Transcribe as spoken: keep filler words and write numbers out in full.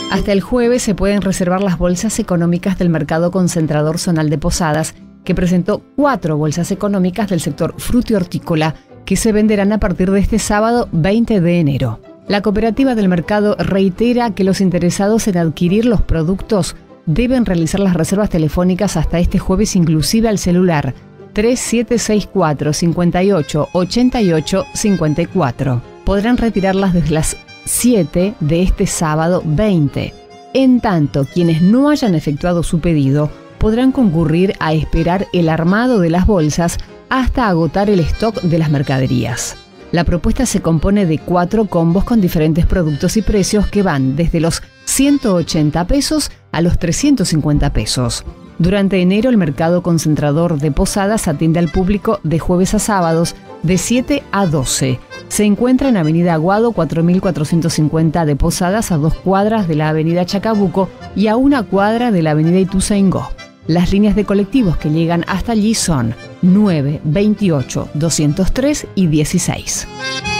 Hasta el jueves se pueden reservar las bolsas económicas del Mercado Concentrador Zonal de Posadas, que presentó cuatro bolsas económicas del sector frutihortícola que se venderán a partir de este sábado veinte de enero. La cooperativa del mercado reitera que los interesados en adquirir los productos deben realizar las reservas telefónicas hasta este jueves, inclusive al celular tres siete seis cuatro, cinco ocho, ocho ocho cinco cuatro. Podrán retirarlas desde las siete de este sábado veinte. En tanto, quienes no hayan efectuado su pedido podrán concurrir a esperar el armado de las bolsas hasta agotar el stock de las mercaderías. La propuesta se compone de cuatro combos con diferentes productos y precios que van desde los ciento ochenta pesos a los trescientos cincuenta pesos. Durante enero, el Mercado Concentrador de Posadas atiende al público de jueves a sábados de siete a doce. Se encuentra en Avenida Aguado cuatro mil cuatrocientos cincuenta de Posadas, a dos cuadras de la Avenida Chacabuco y a una cuadra de la Avenida Ituzaingó. Las líneas de colectivos que llegan hasta allí son nueve, veintiocho, doscientos tres y dieciséis.